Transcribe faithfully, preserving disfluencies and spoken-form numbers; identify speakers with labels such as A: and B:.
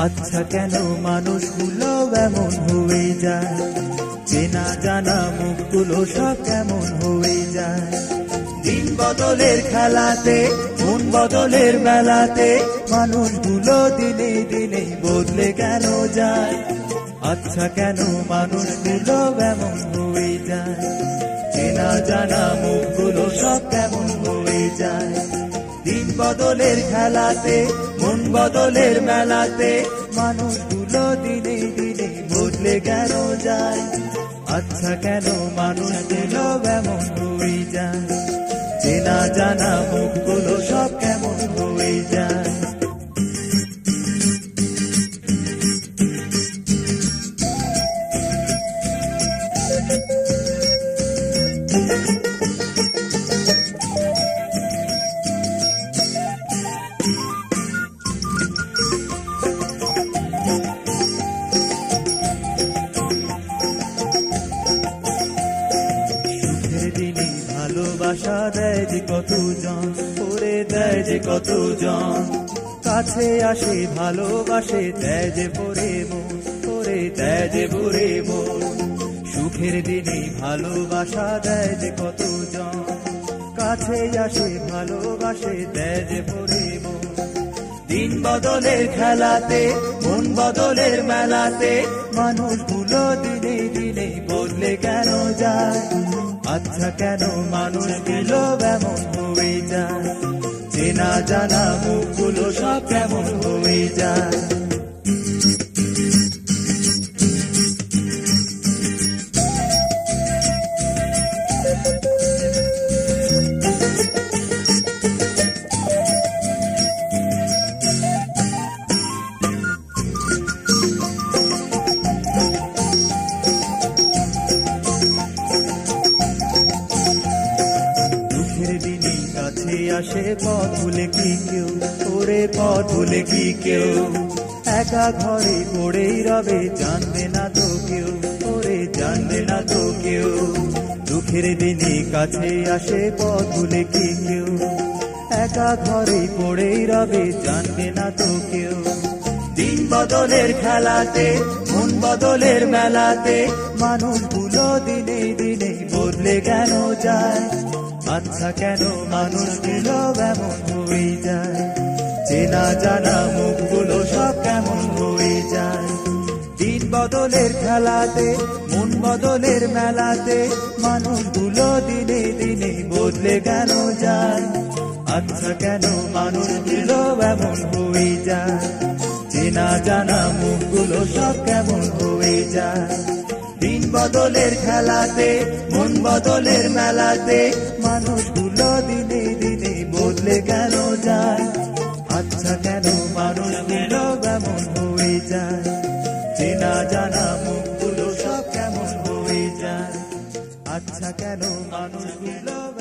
A: আচ্ছা কেন মানুষগুলো এমন হয়ে যায়, চেনা জানা মুখগুলো সব কেমন হয়ে যায়। দিন বদলের খেলাতে মন বদলের মেলাতে মানুষগুলো দিনে দিনে বদলে কেন যায়। আচ্ছা কেন মানুষগুলো এমন হয়ে যায়, চেনা জানা মুখগুলো সব কেমন হয়ে যায়। দিন বদলের খেলাতে মন বদলের মেলাতে মানুষগুলো দিনে দিনে বদলে কেন যায়। আচ্ছা কেন মানুষগুলো এমন হয়ে যায়, চেনা জানা মুখগুলো সব কেমন হয়ে যায়। ভালোবাসা দেয় যে কতজন, করে দেয় যে কতজন, কাছে আসে ভালোবাসে দেয় যে ভরে মন, করে দেয় যে ভরে মন। সুখের দিনে ভালোবাসা দেয় যে কতজন, কাছে আসে ভালোবাসে দেয় যে ভরে মন। দিন বদলের খেলাতে মন বদলের মেলাতে মানুষগুলো দিনে দিনে বদলে কেন যায়। আচ্ছা কেন মানুষগুলো এমন হয়ে যায়, চেনা জানা মুখগুলো সব কেমন হয়ে যায়। আসে পথ ভুলে কি কেউ, ওরে পথ ভুলে কি কেউ, একা ঘরে পড়েই রবে জানবে না তো কেউ, ওরে জানবে না তো কেউ। দুঃখের দিনে কাছে আসে পথ ভুলে কি কেউ, একা ঘরে পড়েই রবে জানবে না তো কেউ। দিন বদলের খেলাতে মন বদলের মেলাতে মানুষগুলো দিনে দিনে বদলে কেন যায়। আচ্ছা কেন মানুষগুলো এমন হয়ে যায়, চেনা জানা মুখগুলো সব কেমন হয়ে যায়। দিন বদলের খেলাতে মন বদলের মেলাতে মানুষগুলো দিনে দিনে বদলে কেন যায়। আচ্ছা কেন মানুষগুলো এমন হয়ে যায়, চেনা জানা মুখগুলো সব কেমন হয়ে যায়। দিন বদলের খেলাতে মন বদলের মেলাতে মানুষগুলো দিনে দিনে বদলে কেন যায়। আচ্ছা কেন মানুষগুলো এমন হয়ে যায়, চেনা জানা মুখগুলো সব কেমন হয়ে যায়। আচ্ছা কেন মানুষগুলো